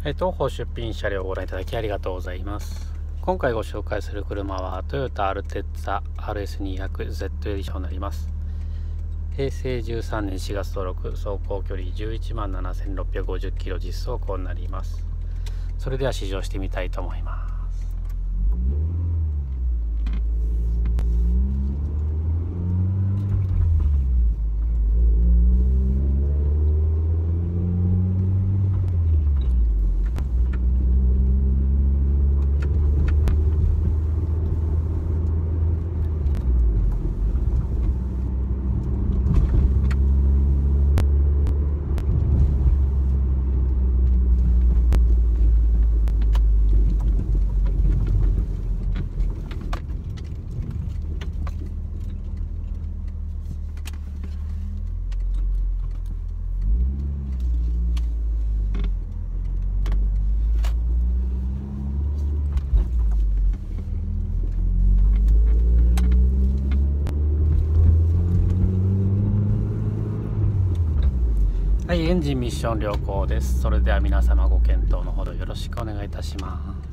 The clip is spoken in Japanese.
東方出品車両をご覧いただきありがとうございます。今回ご紹介する車はトヨタアルテッツァ RS200Z エディションになります。平成13年4月登録、走行距離11万7650キロ実走行になります。それでは試乗してみたいと思います。はい、エンジンミッション良好です。それでは皆様ご検討のほどよろしくお願いいたします。